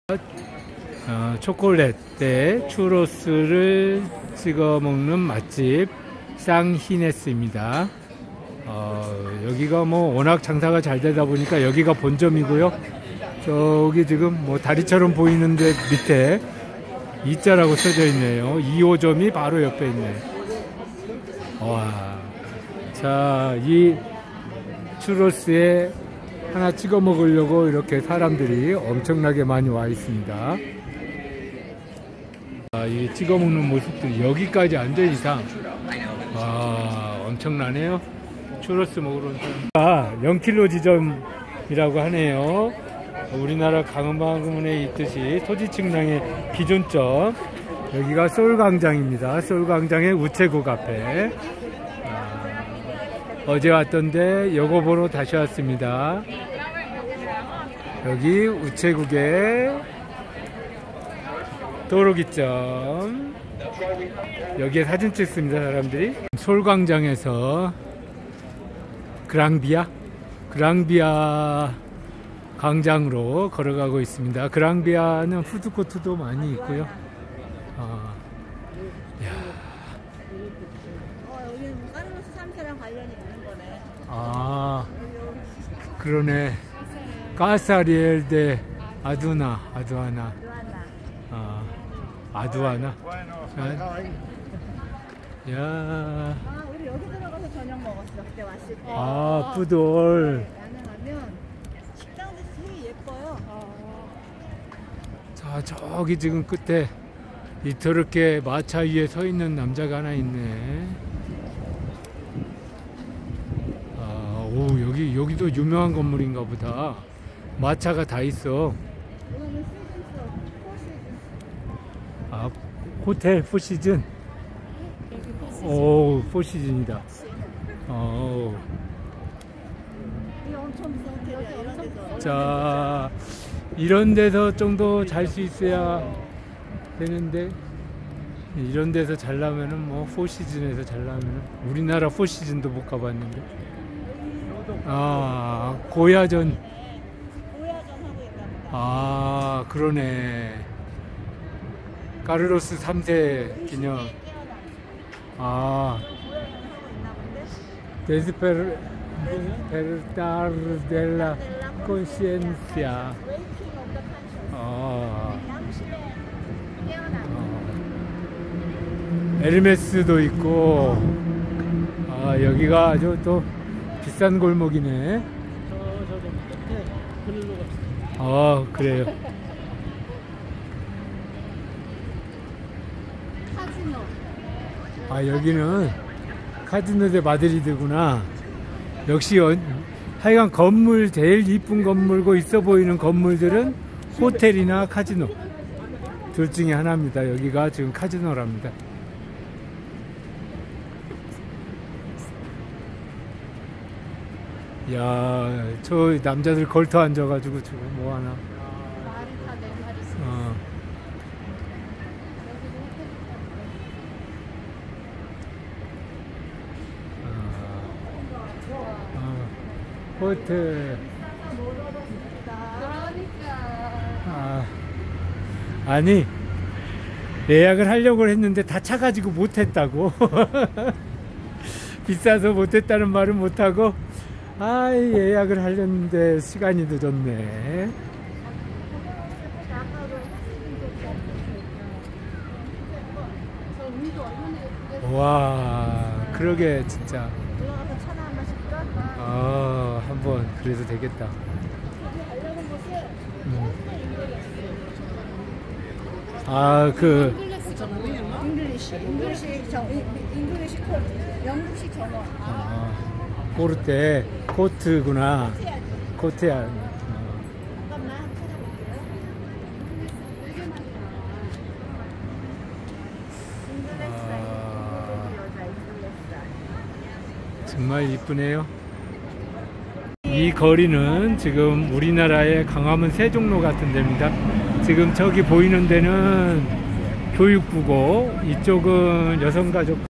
초콜릿에 추로스를 찍어 먹는 맛집 쌍히네스입니다. 여기가 뭐 워낙 장사가 잘 되다 보니까 여기가 본점이고요. 저기 지금 뭐 다리처럼 보이는데 밑에 이자라고 써져 있네요. 2호점이 바로 옆에 있네. 와, 자, 이 추로스에 하나 찍어 먹으려고 이렇게 사람들이 엄청나게 많이 와 있습니다. 이 찍어 먹는 모습들이 여기까지 앉은 이상, 와, 엄청나네요. 추로스 먹으러 온 사람. 0km 지점이라고 하네요. 우리나라 강원방문에 있듯이 토지측량의 기존점. 여기가 소울광장입니다. 소울광장의 우체국 앞에. 어제 왔던데 요거 보러 다시 왔습니다. 여기 우체국의 도로기점. 여기에 사진 찍습니다, 사람들이. 소울광장에서 그랑비아 광장으로 걸어가고 있습니다. 그랑비아는 푸드코트도 많이 있고요. 여기는 까르로스 3세랑 관련이 있는 거네. 아, 그러네. 까사리엘 데 아두아나. 아두아나. 야. 우리 여기 들어가서 저녁 먹었어. 그때 왔을 때. 푸드홀. 나는 가면 식당도 되게 예뻐요. 자, 저기 지금 끝에 이렇게 마차 위에 서 있는 남자가 하나 있네. 여기도 유명한 건물인가 보다. 마차가 다 있어. 이거는 시즌스, 포시즌. 호텔 포시즌. 오, 포시즌이다. 이게 엄청 비싼 호텔이야. 이런 데서. 자, 이런 데서 정도 잘 수 있어야 되는데, 이런 데서 잘라면은 뭐 포시즌에서 잘라면은 우리나라 포시즌도 못 가봤는데. 고야전 하고 있답니다. 그러네. 카르로스 3세 기념. 데스페르타르 델라 콘시엔시아. 에르메스도 있고. 여기가 아주 또 비싼 골목이네. 그래요. 카지노. 여기는 카지노 데 마드리드구나. 역시 하여간 건물, 제일 이쁜 건물고 있어 보이는 건물들은 호텔이나 카지노 둘 중에 하나입니다. 여기가 지금 카지노랍니다. 야, 저 남자들 걸터 앉아가지고 지금 뭐하나. 호텔. 아니, 예약을 하려고 했는데 다 차가지고 못했다고. 비싸서 못했다는 말은 못하고, 예약을 하려는데 시간이 늦었네. 와, 그러게 진짜. 들어가서 차나 한 번씩 끌까? 한번 그래도 되겠다. 잉글리시 코트, 영국식 정원. 포르테 코트구나. 코트야. 잠깐만 찾아볼게요. 정말 이쁘네요. 이 거리는 지금 우리나라의 광화문 세종로 같은 데입니다. 지금 저기 보이는 데는 교육부고, 이쪽은 여성가족